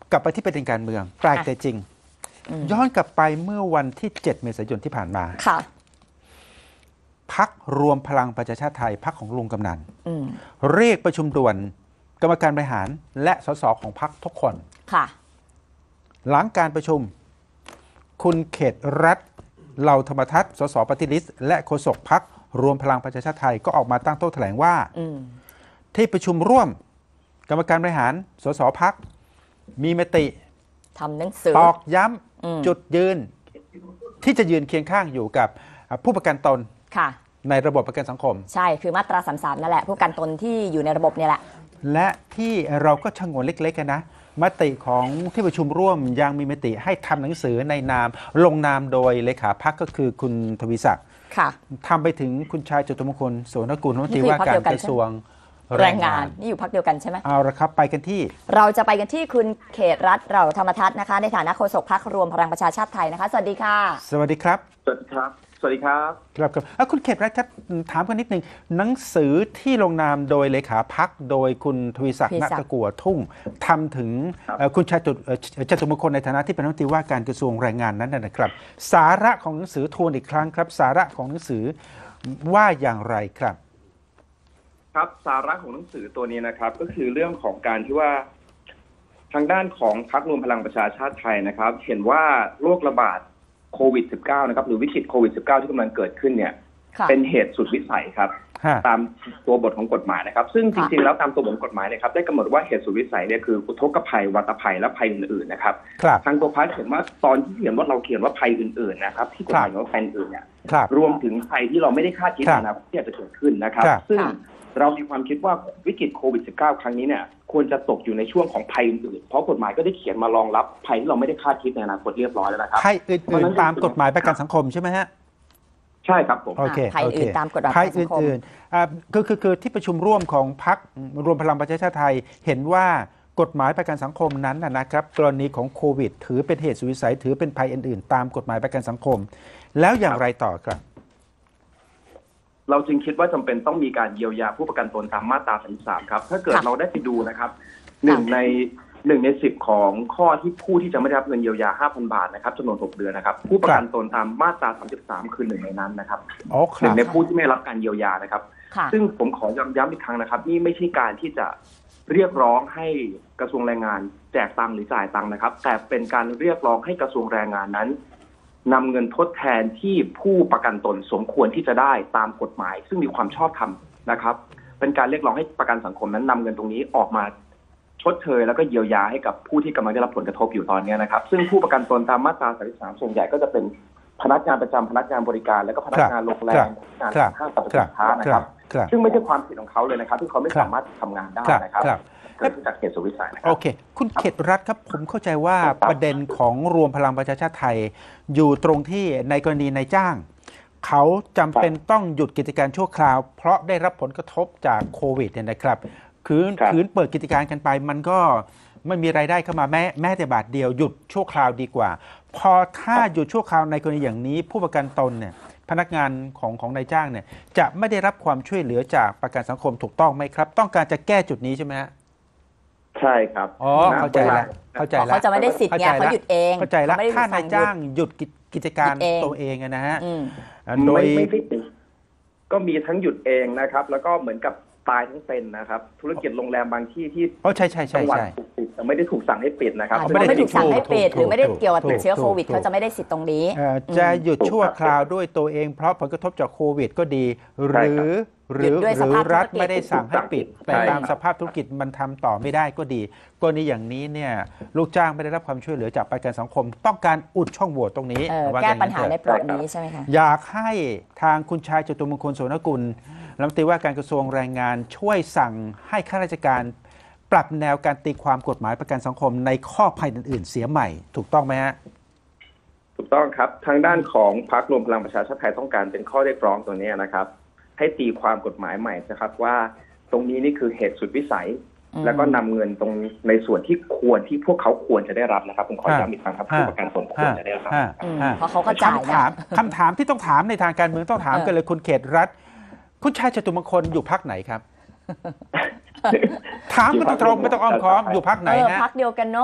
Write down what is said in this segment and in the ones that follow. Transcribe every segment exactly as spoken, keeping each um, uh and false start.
กลับไปที่ประเด็นการเมืองแปลกแต่จริงย้อนกลับไปเมื่อวันที่เจ็ดเมษายนที่ผ่านมาค่ะพรรครวมพลังประชาชาติไทยพรรคของลุงกำนันเรียกประชุมด่วนกรรมการบริหารและสสของพรรคทุกคนค่ะหลังการประชุมคุณเขตรัฐเหล่าธรรมทัศน์สสปฏิริษีและโฆษกพรรครวมพลังประชาชาติไทยก็ออกมาตั้งโต๊ะแถลงว่าที่ประชุมร่วมกรรมการบริหารสสพรรคมีมติทำหนังสือตอกย้ำจุดยืนที่จะยืนเคียงข้างอยู่กับผู้ประกันตนในระบบประกันสังคมใช่คือมาตราสามสิบสามนั่นแหละผู้ประกันตนที่อยู่ในระบบเนี่ยแหละและที่เราก็ชงนเล็กๆกันนะมติของที่ประชุมร่วมยังมีมติให้ทำหนังสือในนามลงนามโดยเลขาพรรคก็คือคุณทวีศักดิ์ทำไปถึงคุณชายจตุมงคลโสนกุลรัฐมนตรีว่าการกระทรวงแรงงานนี่อยู่พรรคเดียวกันใช่ไหมเอาละครับไปกันที่เราจะไปกันที่คุณเขตรัฐเราธรรมทัศน์นะคะในฐานะโฆษกพรรครวมพลังประชาชาติไทยนะคะสวัสดีค่ะสวัสดีครับสวัสดีครับสวัสดีครับครับครับคุณเขตรัฐถามกันนิดนึงหนังสือที่ลงนามโดยเลขาพรรคโดยคุณทวีศักดิ์ณตะกั่วทุ่งทำถึงคุณชายจตุมงคลในฐานะที่เป็นรัฐมนตรีว่าการกระทรวงแรงงานนั้นนะครับสาระของหนังสือทวนอีกครั้งครับสาระของหนังสือว่าอย่างไรครับครับสาระของหนังสือตัวนี้นะครับก็คือเรื่องของการที่ว่าทางด้านของพรรครวมพลังประชาชาติไทยนะครับเห็นว่าโรคระบาดโควิด สิบเก้า นะครับหรือวิกฤตโควิด สิบเก้า ที่กำลังเกิดขึ้นเนี่ยเป็นเหตุสุดวิสัยครับตามตัวบทของกฎหมายนะครับซึ่งจริงๆแล้วตามตัวบทกฎหมายนะครับได้กำหนดว่าเหตุสุดวิสัยเนี่ยคืออุทกภัยวัตภัยและภัยอื่นๆนะครับทางตัวพรรคเห็นว่าตอนที่เขียนว่าเราเขียนว่าภัยอื่นๆนะครับที่กฎหมายว่าภัยอื่นเนี่ยรวมถึงภัยที่เราไม่ได้คาดคิดนะครับที่อาจจะเกิดขึ้นนะครับซึ่งเรามีความคิดว่าวิกฤตโควิด สิบเก้า ครั้งนี้เนี่ยควรจะตกอยู่ในช่วงของภัยอื่นๆเพราะกฎหมายก็ได้เขียนมารองรับภัยที่เราไม่ได้คาดคิดในอนาคตเรียบร้อยแล้วนะครับภัยอื่นๆตามกฎหมายประกันสังคมใช่ไหมฮะใช่ครับผมโอเคภัยอื่นตามกฎหมายภัยอื่นๆคือคือคือที่ประชุมร่วมของพรรครวมพลังประชาชาติไทยเห็นว่ากฎหมายประกันสังคมนั้นนะครับกรณีของโควิดถือเป็นเหตุสุดวิสัยถือเป็นภัยอื่นๆตามกฎหมายประกันสังคมแล้วอย่างไรต่อครับเราจึงคิดว่าจำเป็นต้องมีการเยียวยาผู้ประกันตนตามมาตราสามสิบสามครับถ้าเกิดเราได้ไปดูนะครับหนึ่งในหนึ่งในสิบของข้อที่ผู้ที่จะไม่ได้รับเงินเยียวยา ห้าพัน บาทนะครับจำนวนหกเดือนนะครับผู้ประกันตนตามมาตราสามสิบสามคือหนึ่งในนั้นนะครับหนึ่งในผู้ที่ไม่รับการเยียวยานะครับซึ่งผมขอย้ำอีกครั้งนะครับนี่ไม่ใช่การที่จะเรียกร้องให้กระทรวงแรงงานแจกตังค์หรือจ่ายตังค์นะครับแต่เป็นการเรียกร้องให้กระทรวงแรงงานนั้นนำเงินทดแทนที่ผู้ประกันตนสมควรที่จะได้ตามกฎหมายซึ่งมีความชอบธรรมนะครับเป็นการเรียกร้องให้ประกันสังคมนั้นนำเงินตรงนี้ออกมาชดเชยแล้วก็เยียวยาให้กับผู้ที่กำลังได้รับผลกระทบอยู่ตอนนี้นะครับซึ่งผู้ประกันตนตามมาตราสามสิบสามส่วนใหญ่ก็จะเป็นพนักงานประจำพนักงานบริการและก็พนักงานโรงแรมงานห้างสรรพสินค้านะครับซึ่งไม่ใช่ความผิดของเขาเลยนะครับที่เขาไม่สามารถทำงานได้นะครับจากเหตุสุดวิสัยนะครับโอเคคุณเขตรัฐครับผมเข้าใจว่าประเด็นของรวมพลังประชาชาติไทยอยู่ตรงที่ในกรณีนายจ้างเขาจำเป็นต้องหยุดกิจการชั่วคราวเพราะได้รับผลกระทบจากโควิดเนี่ยนะครับคือคืนเปิดกิจการกันไปมันก็ไม่มีรายได้เข้ามาแม้แม้แต่บาทเดียวหยุดชั่วคราวดีกว่าพอถ้าหยุดชั่วคราวในกรณีอย่างนี้ผู้ประกันตนเนี่ยพนักงานของของนายจ้างเนี่ยจะไม่ได้รับความช่วยเหลือจากประกันสังคมถูกต้องไหมครับต้องการจะแก้จุดนี้ใช่ไหมฮะใช่ครับอ๋อเข้าใจแล้วเข้าใจแล้วเขาจะไม่ได้สิทธิ์ไงเขาหยุดเองเข้าใจแล้วถ้านายจ้างหยุดกิจการตัวเองนะฮะโดยก็มีทั้งหยุดเองนะครับแล้วก็เหมือนกับตายทั้งเป็นนะครับธุรกิจโรงแรมบางที่ที่อ๋อใช่ใช่ใช่ใช่แต่ไม่ได้ถูกสั่งให้ปิดนะครับไม่ได้ถูกสั่งให้ปิดหรือไม่ได้เกี่ยวกับติดเชื้อโควิดเขาจะไม่ได้สิทธิ์ตรงนี้จะหยุดชั่วคราวด้วยตัวเองเพราะผลกระทบจากโควิดก็ดีหรือหรือหรือรัฐไม่ได้สั่งให้ปิดแต่ตามสภาพธุรกิจมันทำต่อไม่ได้ก็ดีกรณีอย่างนี้เนี่ยลูกจ้างไม่ได้รับความช่วยเหลือจากประกันสังคมต้องการอุดช่องโหว่ตรงนี้แก้ปัญหาในเปราะนี้ใช่ไหมคะอยากให้ทางคุณชายจตุมงคลโสนกุลรัฐมนตรีว่าการกระทรวงแรงงานช่วยสั่งให้ข้าราชการปรับแนวการตีความกฎหมายประกันสังคมในข้อภัยอื่นๆเสียใหม่ถูกต้องไหมฮะถูกต้องครับทางด้านของพรรครวมพลังประชาชาติไทยต้องการเป็นข้อเรียกร้องตัวนี้นะครับให้ตีความกฎหมายใหม่นะครับว่าตรงนี้นี่คือเหตุสุดวิสัยแล้วก็นำเงินตรงในส่วนที่ควรที่พวกเขาควรจะได้รับนะครับผมขอย้ำอีกครั้งครับผู้ประกันตนควรจะได้รับเพราะเขาก็จ่ายนะคำถามที่ต้องถามในทางการเมืองต้องถามกันเลยคุณเขตรัฐคุณชายจตุมงคลอยู่พรรคไหนครับถามกันตรงๆไม่ต้องอ้อมค้อมอยู่พรรคไหนนะพรรคเดียวกันเนาะ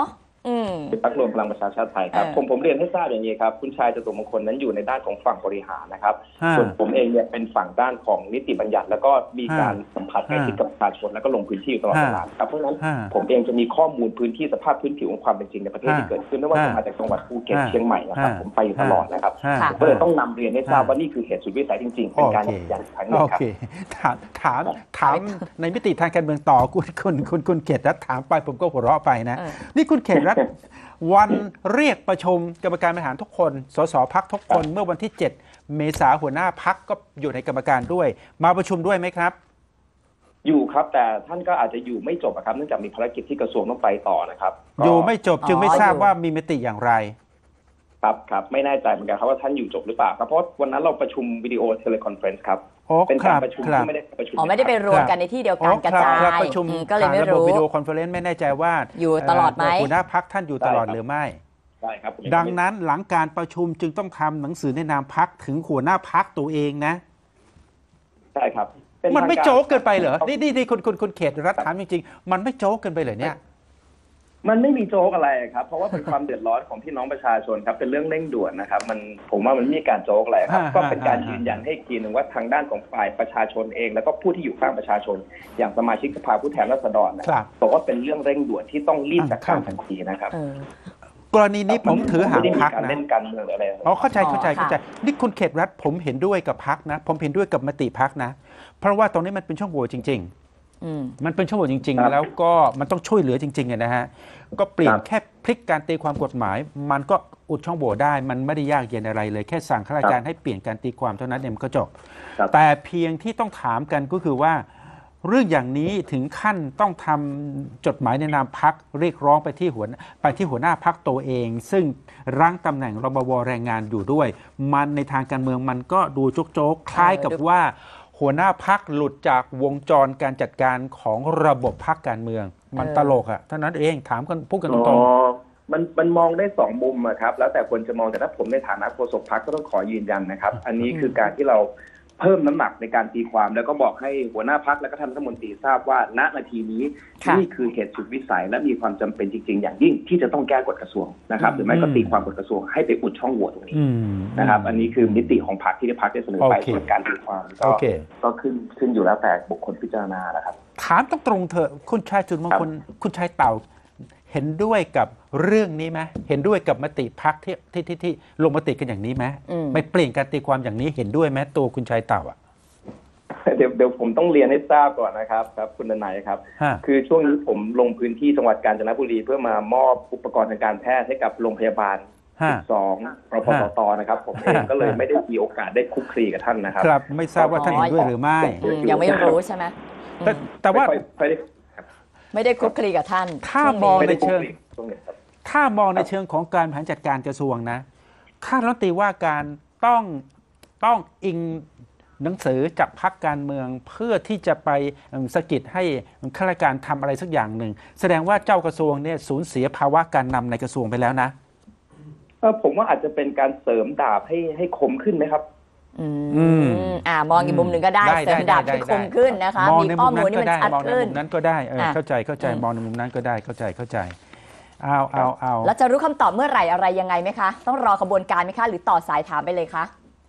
อืมพรรครวมพลังประชาชาติไทยครับเออผมผมเรียนให้ทราบอย่างนี้ครับคุณชายจตุมงคลนั้นอยู่ในด้านของฝั่งบริหารนะครับฮะส่วนผมเองเนี่ยเป็นฝั่งด้านของนิติบัญญัติ แล้วก็มีการสัมผัสใกล้ชิดกับประชาชนแล้วก็ลงพื้นที่อยู่ตลอดเวลาครับเพราะฉะนั้นฮะผมเองจะมีข้อมูลพื้นที่สภาพพื้นผิวของความเป็นจริงในประเทศฮะที่เกิดขึ้นไม่ว่าจะฮะมาจากจังหวัดภูเก็ตฮะเชียงใหม่นะครับฮะผมไปอยู่ตลอดนะครับฮะค่ะก็เลยต้องนำเรียนให้ทราบว่านี่คือเหตุสุดวิสัยจริงๆเป็นการโอเคยืนยันอีกครั้งหนึ่งโอครับเคถามถามถามในมิติทางการเมืองต่อคุณคุณคุณคุณเขตรัฐถามไปผมก็หัวเราะไปนะเออนี่คุณเขตรัฐ วันเรียกประชุมกรรมการบริหารทุกคนสสพักทุกคนเมื่อวันที่ เจ็ด เมษายนหัวหน้าพักก็อยู่ในกรรมการด้วย มาประชุมด้วยไหมครับอยู่ครับแต่ท่านก็อาจจะอยู่ไม่จบอะครับเนื่องจากมีภารกิจที่กระทรวงต้องไปต่อนะครับก็อยู่ไม่จบจึงไม่อ๋อทราบอยู่ว่ามีมติอย่างไรครับครับไม่แน่ใจเหมือนกันครับว่าท่านอยู่จบหรือเปล่าครับเพราะวันนั้นเราประชุมวิดีโอเทเลคอนเฟรนซ์ครับโอ้เป็นคการรับประชุมครับที่ไม่ได้ประชุมอ๋อไม่ได้ไปรวมกันในที่เดียวกันกระจาครับยประชุมอืมก็เลยไม่ผ่านระบบรู้วิดีโอคอนเฟอเรนซ์ไม่แน่ใจว่าอยู่ตลอดไหมหัวหน้าพักท่านอยู่ตลอดหรือไม่ใช่ครับผมดังนั้นหลังการประชุมจึงต้องทำหนังสือแนะนำพักถึงหัวหน้าพักตัวเองนะใช่ครับเป็มันไม่ทางารโจ๊กเกินไปเหรอ นี่นี่นี่คุณคุณคุณเขตรัฐถามจริงๆ มันไม่โจ๊กเกินไปเหรอเนี่ยมันไม่มีโจ๊กอะไรครับเพราะว่าเป็นความเดือดร้อนของพี่น้องประชาชนครับเป็นเรื่องเร่งด่วนนะครับมันผมว่ามันไม่มีการโจ๊กอะไรครับฮะก็เป็นการฮะยืนยันให้อีกทีหนึ่งว่าทางด้านของฝ่ายประชาชนเอง แล้วก็ผู้ที่อยู่ข้างประชาชน อย่างสมาชิกสภาผู้แทนราษฎรนะครับ บอกว่าเป็นเรื่องเร่งด่วนที่ต้องรีบจัดการทันทีนะครับเออกรณีนี้ผมถือหางไม่ได้มีพักการนะเล่นการเมืองหรืออะไรอ๋อเข้าใจเข้าใจอ๋อค่ะเข้าใจนี่คุณเขตรัฐผมเห็นด้วยกับพักนะ ผมเห็นด้วยกับมติพักนะ เพราะว่าตรงนี้มันเป็นช่องโหว่จริง ๆอืมมันเป็นช่องโหว่จริงครับๆ แล้วก็มันต้องช่วยเหลือจริงๆอะนะฮะ ก็เปลี่ยนครับแค่พลิกการตีความกฎหมาย มันก็อุดช่องโหว่ได้ มันไม่ได้ยากเย็นอะไรเลย แค่สั่งข้าราชการให้เปลี่ยนการตีความเท่านั้นเองมันก็จบครับแต่เพียงที่ต้องถามกันก็คือว่า เรื่องอย่างนี้ถึงขั้นต้องทำจดหมายในนามพักเรียกร้องไปที่หัวไปที่หัวหน้าพักตัวเอง ซึ่งรั้งตำแหน่งรบวแรงงานอยู่ด้วย มันในทางการเมืองมันก็ดูโจ๊กๆคล้ายกับว่า หัวหน้าพักหลุดจากวงจรการจัดการของระบบพักการเมือง มันเออตลกอะเท่านั้นเองถามกันพูดกันตอ๋รงอมันมันมองได้สองมุมอะครับแล้วแต่คนจะมองแต่ถ้าผมในฐานะโฆษกพรรคก็ต้องขอยืนยันนะครับ อันนี้คือการที่เราเพิ่มน้ำหนักในการตีความ แล้วก็บอกให้หัวหน้าพักและก็ท่านรัฐมนตรีทราบว่าณนาทีนี้ค่ะนี่คือเหตุสุดวิสัย และมีความจำเป็นจริง ๆ อย่างยิ่งที่จะต้องแก้กฎกระทรวงนะครับหรือไม่ก็ตีความกฎกระทรวงให้ไปอุดช่องโหว่ตรงนี้ๆอืมนะครับ อันนี้คือมิติของพรรคที่พรรคได้เสนอไปโอเคส่วนการตีความก็โอเคก็ขึ้นขึ้นอยู่แล้วแต่บุคคลพิจารณานะครับถามตรงๆเถอะคุณชายจุนมงคลคุณชายเต่าเห็นด้วยกับเรื่องนี้ไหมเห็นด้วยกับมติพักที่ที่ที่ที่ลงมติกันอย่างนี้ไหมอืมไม่เปลี่ยนการตีความอย่างนี้เห็นด้วยไหมตัวคุณชายเต่าอ่ะเดี๋ยวเดี๋ยวผมต้องเรียนให้ทราบก่อนนะครับครับคุณดนัยครับฮะคือช่วงนี้ผมลงพื้นที่จังหวัดกาญจนบุรีเพื่อมามอบอุปกรณ์ทางการแพทย์ให้กับโรงพยาบาลฮะสิบสองรพสตนะครับ ผมเองก็เลยไม่ได้มีโอกาสได้คลุกคลีกับท่านนะครับครับไม่ทราบว่าท่านเห็นด้วยหรือไม่อืมยังไม่รู้ใช่ไหมอืแต่มแต่ว่าไม่ค่อยไม่ได้ไม่ได้คลุกคลีกับท่านถ้าช่วงมองนี้ไม่ได้ในเชิงคลุกคลีช่วงนี้ครับถ้ามองในเชิงของการบริหารจัดการกระทรวงนะข้ารัฐมนตรีว่าการต้องต้องอิงหนังสือจากพรรคการเมืองเพื่อที่จะไปสะกิดให้ข้าราชการทำอะไรสักอย่างหนึ่งแสดงว่าเจ้ากระทรวงเนี่ยสูญเสียภาวะการนำในกระทรวงไปแล้วนะเอ่อผมว่าอาจจะเป็นการเสริมดาบให้ให้คมขึ้นไหมครับอือืมมอ่ามองอีกมุมหนึ่งก็ได้ได้เสริมดาบได้ให้ได้คมขึ้นนะคะมองมีในข้มุอมมูนั้ลนที่ก็มันได้ชัดมองในขึ้มุนมนั้นก็ได้เอออ่ะเข้าใจเข้าใจอืมมองในมุมนั้นก็ได้เข้าใจเข้าใจเอาเอาเอาแล้วจะรู้คำตอบเมื่อไหร่อะไรยังไงไหมคะ ต้องรอขบวนการไหมคะ หรือต่อสายถามไปเลยคะ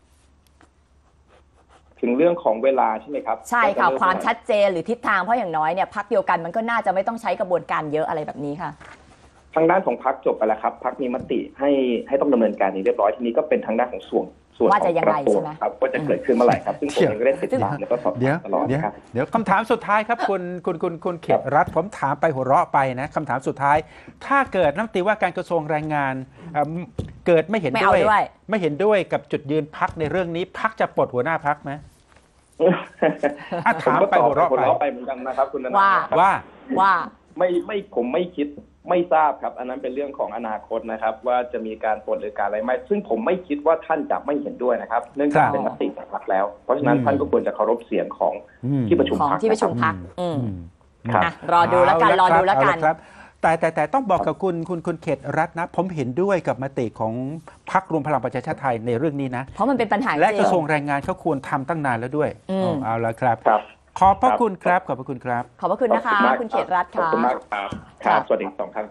ถึงเรื่องของเวลาใช่ไหมครับใช่ค่ะจะเริ่ความชัดเจนหรือทิศทางเพราะอย่างน้อยเนี่ยพักเดียวกันมันก็น่าจะไม่ต้องใช้กระบวนการเยอะอะไรแบบนี้ค่ะทางด้านของพรรคจบไปแล้วครับพรรคมีมติให้ให้ต้องดำเนินการนี้เรียบร้อยทีนี้ก็เป็นทางด้านของส่วนส่วนว่าขอจะงยังกไงระทรวงใช่ไหมครับว่าจะเกิดขึ้นเมื่อไหร่ครับซึ่งผมเองก็ได้ติดตามแล้วก็สอบเดี๋ยวถามตลอดเดี๋ยวนะครับเดี๋ยวคำถามสุดท้ายครับคุณคุณคุณคุณเขตรัฐผมถามไปหัวเราะไปนะคำถามสุดท้าย ถ้าเกิดรัฐมนตรีว่าการกระทรวงแรงงานเอ่อเกิดไม่เห็นไม่ด้เอาวยด้วยไม่เห็นด้วยกับจุดยืนพักในเรื่องนี้พักจะปลดหัวหน้าพักไหม อ่ะถามไปผหัวเราะหัวเราะไปไปเหมือนกันนะครับคุณนันท์ว่าครับว่าว่าไม่ไม่ผมไม่คิดไม่ทราบครับ อันนั้นเป็นเรื่องของอนาคตนะครับ ว่าจะมีการปลดหรือการอะไรไหมซึ่งผมไม่คิดว่าท่านจะไม่เห็นด้วยนะครับ เนื่องจากครับเป็นมติจากพรรคแล้ว เพราะฉะนั้นอืมท่านก็ควรจะเคารพเสียงของอืมที่ประชุมของพรรคที่ประชุมนพักอืมอืมครับอ่ะรอดูแล้วกันรอดูแล้วกันเอาะครับแต่แต่แต่ต้องบอกกับคุณคุณคุณเขตรัฐนะ ผมเห็นด้วยกับมติของพรรครวมพลังประชาชาติไทยในเรื่องนี้นะเพราะมันเป็นปัญหาและจริกงระทรวงแรงงานเขาควรทำตั้งนานแล้วด้วยอืมเอาละครับครับขอบพระครับคุณครับขอบพระคุณครับขอบพระคุณนะคะขอบมากคุณเขตรัฐขอบค่ะคุณมากครับครับ สวัสดีสองท่านครับ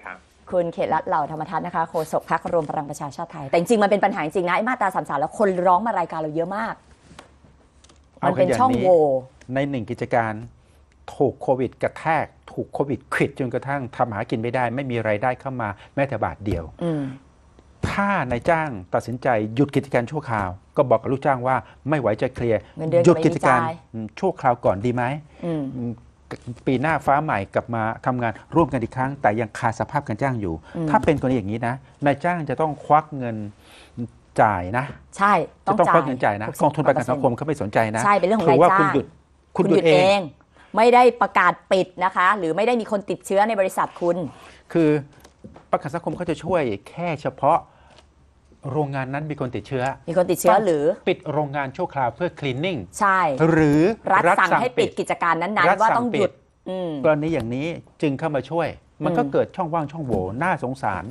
คุณเขตรัตน์เหล่าธรรมทัศน์นะคะโฆษกพรรครวมพลังประชาชาติไทยแต่จริงๆมันเป็นปัญหาจริงนะไอ้มาตราสามสามแล้วคนร้องมารายการเราเยอะมากมันเป็นช่องโหว่ในหนึ่งกิจการถูกโควิดกระแทกถูกโควิดขวิดจนกระทั่งทำหากินไม่ได้ไม่มีรายได้เข้ามาแม้แต่บาทเดียวถ้านายจ้างตัดสินใจหยุดกิจการชั่วคราวก็บอกกับลูกจ้างว่าไม่ไหวจะเคลียร์หยุดกิจการชั่วคราวก่อนดีไหมปีหน้าฟ้าใหม่กลับมาทำงานร่วมกันอีกครั้งแต่ยังขาดสภาพการจ้างอยู่ถ้าเป็นกรณีอย่างนี้นะนายจ้างจะต้องควักเงินจ่ายนะใช่จะต้องควักเงินจ่ายนะกองทุนประกันสังคมเขาไม่สนใจนะใช่เป็นเรื่องของนายจ้างคุณหยุดคุณหยุดเองไม่ได้ประกาศปิดนะคะหรือไม่ได้มีคนติดเชื้อในบริษัทคุณคือประกันสังคมเขาจะช่วยแค่เฉพาะโรงงานนั้นมีคนติดเชื้อมีคนติดเชื้อหรือปิดโรงงานชั่วคราวเพื่อคลีนนิ่งใช่หรือรัฐสั่งให้ปิดกิจการนั้นๆว่าต้องหยุดกรณีอย่างนี้จึงเข้ามาช่วยมันก็เกิดช่องว่างช่องโหว่น่าสงสาร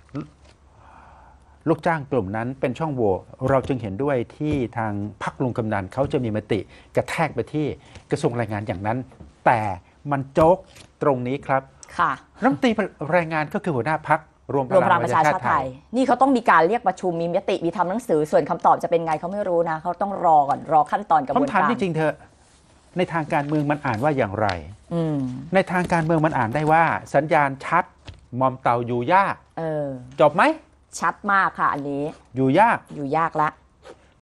ลูกจ้างกลุ่มนั้นเป็นช่องโหว่เราจึงเห็นด้วยที่ทางพรรคลุงกำนันเขาจะมีมติกระแทกไปที่กระทรวงแรงงานอย่างนั้นแต่มันโจ๊กตรงนี้ครับค่ะรัฐมนตรีแรงงานก็คือหัวหน้าพรรครวมพลังประชาชาติไทยนี่เขาต้องมีการเรียกประชุมมีมติมีทำหนังสือส่วนคำตอบจะเป็นไงเขาไม่รู้นะเขาต้องรอก่อนรอขั้นตอนกระบวนการผมถามจริงๆเถอะในทางการเมืองมันอ่านว่าอย่างไรในทางการเมืองมันอ่านได้ว่าสัญญาณชัดมอมเตาอยู่ยากจบไหมชัดมากค่ะอันนี้อยู่ยากอยู่ยากละ